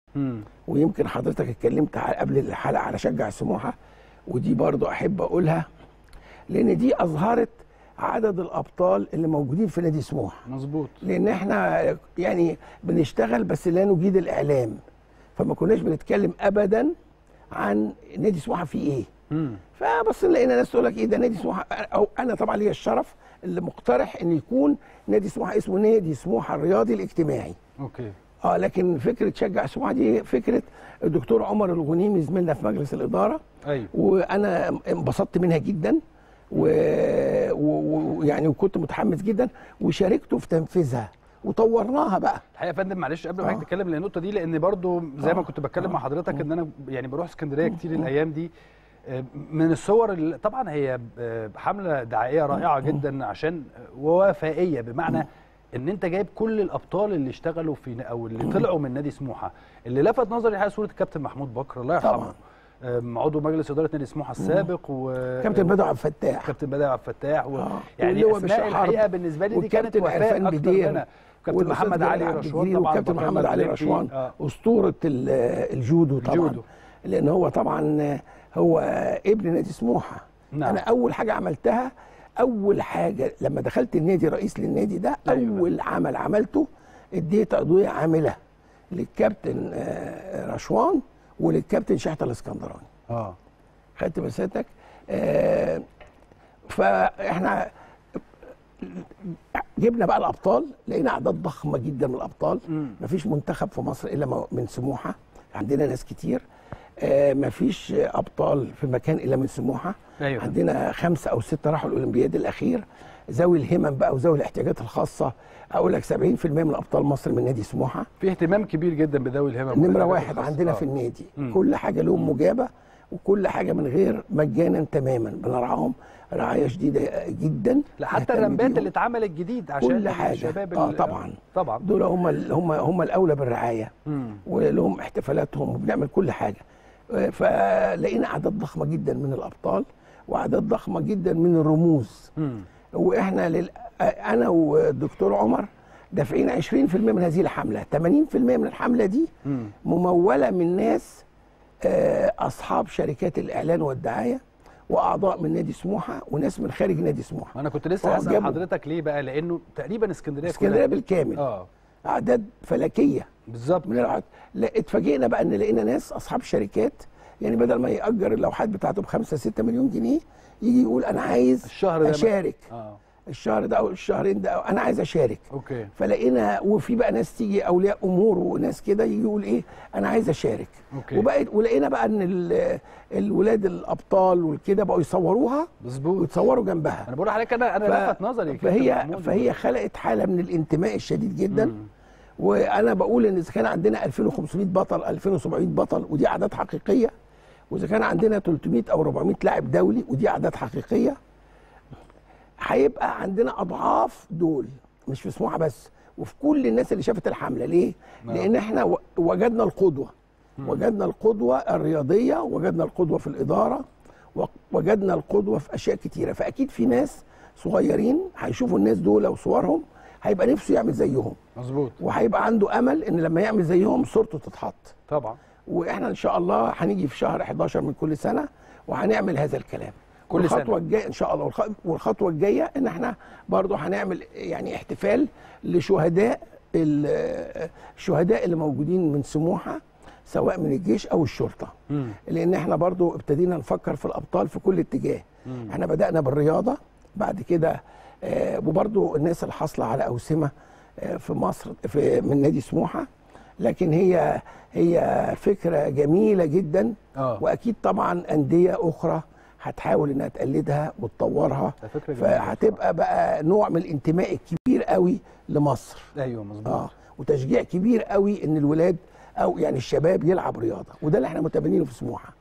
ويمكن حضرتك اتكلمت قبل الحلقه على شجع سموحه، ودي برضو احب اقولها لان دي اظهرت عدد الابطال اللي موجودين في نادي سموحه. مظبوط. لان احنا يعني بنشتغل بس لا نجيد الاعلام، فما كناش بنتكلم ابدا عن نادي سموحه فيه ايه. فبص لقينا ناس تقول لك ايه ده نادي سموحه، او انا طبعا ليا الشرف اللي مقترح ان يكون نادي سموحه اسمه نادي سموحه الرياضي الاجتماعي. اوكي. لكن فكره شجع سموحه دي فكره الدكتور عمر الغنيمي زميلنا في مجلس الاداره. ايوه. وانا انبسطت منها جدا ويعني وكنت متحمس جدا وشاركته في تنفيذها وطورناها بقى. الحقيقه يا فندم معلش قبل ما حضرتك تتكلم عن النقطه دي، لان برضو زي ما كنت بتكلم مع حضرتك ان انا يعني بروح اسكندريه كتير الايام دي. من الصور اللي طبعا هي حمله دعائيه رائعه جدا عشان ووفائيه، بمعنى ان انت جايب كل الابطال اللي اشتغلوا في او اللي طلعوا من نادي سموحه. اللي لفت نظري الحقيقه صوره الكابتن محمود بكر الله يرحمه، عضو مجلس اداره نادي سموحه السابق، كابتن بدر عبد الفتاح، يعني اسماء الحقيقه بالنسبه لي دي كانت وفاء اكتر منها. كابتن محمد علي رشوان طبعا، وكابتن محمد علي رشوان اسطوره الجودو طبعا، لان هو طبعا هو ابن نادي سموحه. نعم. انا اول حاجه عملتها، اول حاجه لما دخلت النادي رئيس للنادي ده، اول عمل عملته اديت عضويه عامله للكابتن رشوان وللكابتن شحته الاسكندراني. خدت مساتك. فاحنا جبنا بقى الابطال، لقينا اعداد ضخمه جدا من الابطال. مفيش منتخب في مصر الا من سموحه، عندنا ناس كتير. مفيش ابطال في مكان الا من سموحه. أيوة. عندنا 5 أو 6 راحوا الاولمبياد الاخير، ذوي الهمم بقى وذوي الاحتياجات الخاصه. اقول لك 70% من ابطال مصر من نادي سموحه. في اهتمام كبير جدا بذوي الهمم، نمره واحد عندنا في النادي. كل حاجه لهم مجابه، وكل حاجه من غير مجانا تماما، بنرعاهم رعايه شديده جدا. حتى الرمبات اللي اتعملت جديد عشان كل حاجه الشباب طبعا دول هم الاولى بالرعايه، ولهم احتفالاتهم وبنعمل كل حاجه. فلقينا اعداد ضخمه جدا من الابطال واعداد ضخمه جدا من الرموز. واحنا انا والدكتور عمر دافعين 20% من هذه الحمله. 80% من الحمله دي مموله من ناس اصحاب شركات الاعلان والدعايه واعضاء من نادي سموحه وناس من خارج نادي سموحه. انا كنت لسه هسال حضرتك ليه بقى، لانه تقريبا اسكندريه بالكامل اعداد فلكيه بالظبط. لا اتفاجئنا بقى ان لقينا ناس اصحاب شركات، يعني بدل ما يأجر اللوحات بتاعته ب5-6 مليون جنيه يجي يقول انا عايز الشهر اشارك الشهر ده او الشهرين ده، أو انا عايز اشارك. اوكي. فلقينا وفي بقى ناس تيجي اولياء امور وناس كده يجي يقول ايه انا عايز اشارك. اوكي. ولقينا بقى ان الولاد الابطال والكده بقوا يصوروها مظبوط ويتصوروا جنبها. انا بقول لحضرتك انا لفت نظري فهي خلقت حاله من الانتماء الشديد جدا. وانا بقول ان اذا كان عندنا 2500 بطل 2700 بطل ودي اعداد حقيقيه، واذا كان عندنا 300 او 400 لاعب دولي ودي اعداد حقيقيه، هيبقى عندنا اضعاف دول مش في سموحه بس، وفي كل الناس اللي شافت الحمله. ليه؟ لان احنا وجدنا القدوه، وجدنا القدوه الرياضيه، وجدنا القدوه في الاداره، وجدنا القدوه في اشياء كتيره. فاكيد في ناس صغيرين هيشوفوا الناس دول وصورهم هيبقى نفسه يعمل زيهم. مظبوط. وهيبقى عنده امل ان لما يعمل زيهم صورته تتحط. طبعا. واحنا ان شاء الله هنيجي في شهر 11 من كل سنه وهنعمل هذا الكلام. كل سنه. الخطوه الجايه ان شاء الله، والخطوه الجايه ان احنا برضو هنعمل يعني احتفال لشهداء الشهداء اللي موجودين من سموحه سواء من الجيش او الشرطه. لان احنا برضو ابتدينا نفكر في الابطال في كل اتجاه. احنا بدانا بالرياضه، بعد كده وبرضو الناس اللي حاصله على اوسمه في مصر من نادي سموحه، لكن هي فكره جميله جدا. واكيد طبعا انديه اخرى هتحاول انها تقلدها وتطورها، فهتبقى بقى نوع من الانتماء الكبير قوي لمصر. ايوه مظبوط. وتشجيع كبير قوي ان الولاد او يعني الشباب يلعب رياضه، وده اللي احنا متبنينه في سموحه.